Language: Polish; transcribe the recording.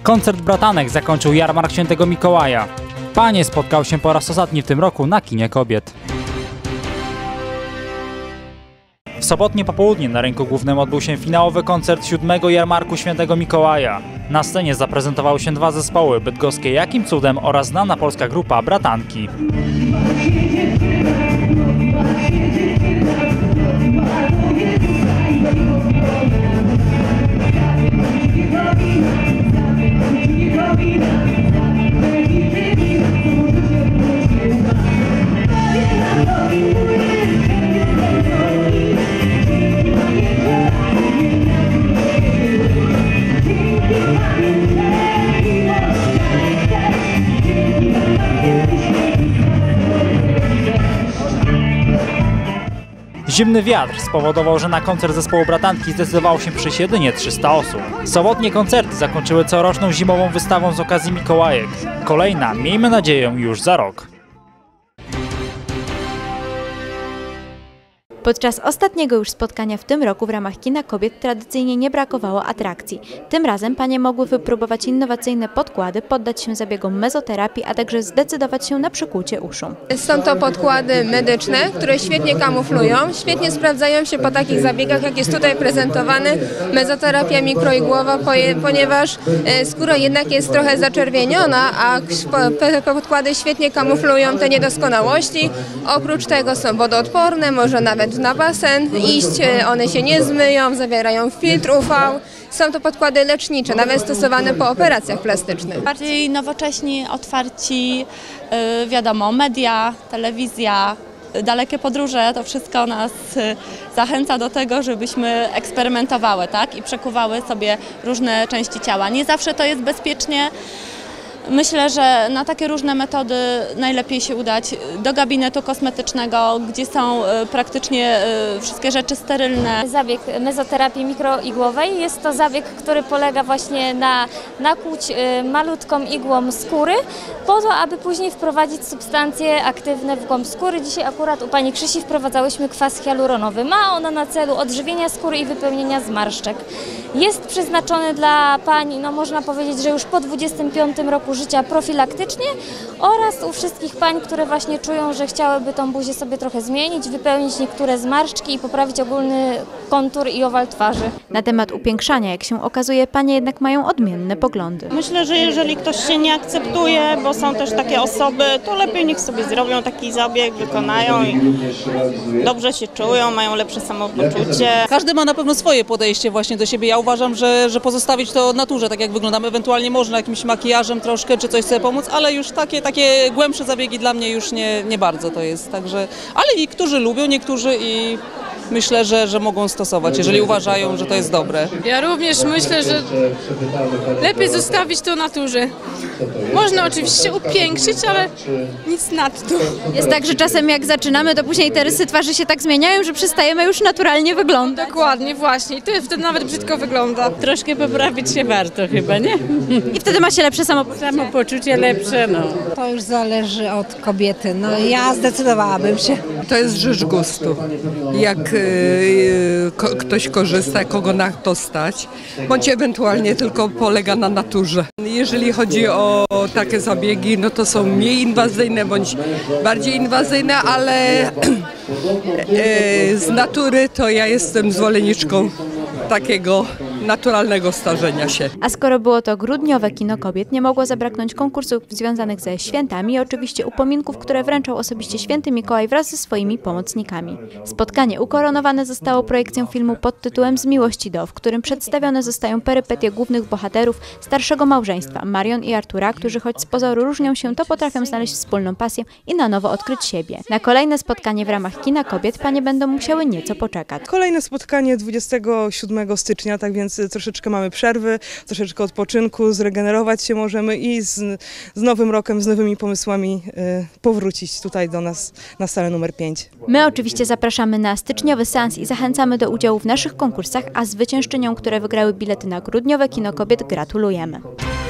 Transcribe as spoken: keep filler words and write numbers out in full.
Koncert bratanek zakończył jarmark Świętego Mikołaja. Panie spotkał się po raz ostatni w tym roku na Kinie Kobiet. W sobotnie popołudnie na rynku głównym odbył się finałowy koncert siódmego jarmarku Świętego Mikołaja. Na scenie zaprezentowały się dwa zespoły, bydgoskie Jakim Cudem oraz znana polska grupa Bratanki. Zimny wiatr spowodował, że na koncert zespołu Bratanki zdecydowało się przyjść jedynie trzysta osób. Sobotnie koncerty zakończyły coroczną zimową wystawą z okazji Mikołajek. Kolejna, miejmy nadzieję, już za rok. Podczas ostatniego już spotkania w tym roku w ramach Kina Kobiet tradycyjnie nie brakowało atrakcji. Tym razem panie mogły wypróbować innowacyjne podkłady, poddać się zabiegom mezoterapii, a także zdecydować się na przykłucie uszu. Są to podkłady medyczne, które świetnie kamuflują, świetnie sprawdzają się po takich zabiegach, jak jest tutaj prezentowany, mezoterapia mikroigłowa, ponieważ skóra jednak jest trochę zaczerwieniona, a podkłady świetnie kamuflują te niedoskonałości. Oprócz tego są wodoodporne, może nawet na basen iść, one się nie zmyją, zawierają filtr U V. Są to podkłady lecznicze, nawet stosowane po operacjach plastycznych. Bardziej nowocześni, otwarci, wiadomo, media, telewizja, dalekie podróże, to wszystko nas zachęca do tego, żebyśmy eksperymentowały, tak? I przekuwały sobie różne części ciała. Nie zawsze to jest bezpiecznie. Myślę, że na takie różne metody najlepiej się udać do gabinetu kosmetycznego, gdzie są praktycznie wszystkie rzeczy sterylne. Zabieg mezoterapii mikroigłowej jest to zabieg, który polega właśnie na nakłuć malutką igłą skóry po to, aby później wprowadzić substancje aktywne w głąb skóry. Dzisiaj akurat u pani Krzysi wprowadzałyśmy kwas hialuronowy. Ma ona na celu odżywienia skóry i wypełnienia zmarszczek. Jest przeznaczony dla pań, no można powiedzieć, że już po dwudziestym piątym roku życia profilaktycznie oraz u wszystkich pań, które właśnie czują, że chciałyby tą buzię sobie trochę zmienić, wypełnić niektóre zmarszczki i poprawić ogólny kontur i owal twarzy. Na temat upiększania, jak się okazuje, panie jednak mają odmienne poglądy. Myślę, że jeżeli ktoś się nie akceptuje, bo są też takie osoby, to lepiej niech sobie zrobią taki zabieg, wykonają i dobrze się czują, mają lepsze samopoczucie. Każdy ma na pewno swoje podejście właśnie do siebie. Ja uważam, że, że pozostawić to naturze, tak jak wyglądamy. Ewentualnie można jakimś makijażem troszkę, czy coś sobie pomóc, ale już takie, takie głębsze zabiegi dla mnie już nie, nie bardzo to jest. Także, ale niektórzy lubią, niektórzy i myślę, że, że mogą stosować, jeżeli uważają, że to jest dobre. Ja również myślę, że lepiej zostawić to naturze. Można oczywiście upiększyć, ale nic nadto. Jest tak, że czasem jak zaczynamy, to później te rysy twarzy się tak zmieniają, że przestajemy już naturalnie wyglądać. Dokładnie, właśnie. I to wtedy nawet brzydko wygląda. Troszkę poprawić się warto chyba, nie? I wtedy ma się lepsze samopoczucie. Samopoczucie lepsze, no. To już zależy od kobiety. No ja zdecydowałabym się. To jest rzecz gustu. Jak y, ko, ktoś korzysta, kogo na to stać, bądź ewentualnie tylko polega na naturze. Jeżeli chodzi o takie zabiegi, no to są mniej inwazyjne bądź bardziej inwazyjne, ale y, z natury to ja jestem zwolenniczką takiego naturalnego starzenia się. A skoro było to grudniowe Kino Kobiet, nie mogło zabraknąć konkursów związanych ze świętami i oczywiście upominków, które wręczał osobiście Święty Mikołaj wraz ze swoimi pomocnikami. Spotkanie ukoronowane zostało projekcją filmu pod tytułem Z miłości do, w którym przedstawione zostają perypetie głównych bohaterów starszego małżeństwa, Marion i Artura, którzy choć z pozoru różnią się, to potrafią znaleźć wspólną pasję i na nowo odkryć siebie. Na kolejne spotkanie w ramach Kina Kobiet panie będą musiały nieco poczekać. Kolejne spotkanie dwudziestego siódmego stycznia, tak więc troszeczkę mamy przerwy, troszeczkę odpoczynku, zregenerować się możemy i z, z nowym rokiem, z nowymi pomysłami y, powrócić tutaj do nas na salę numer pięć. My oczywiście zapraszamy na styczniowy seans i zachęcamy do udziału w naszych konkursach, a zwyciężczyniom, które wygrały bilety na grudniowe Kino Kobiet, gratulujemy.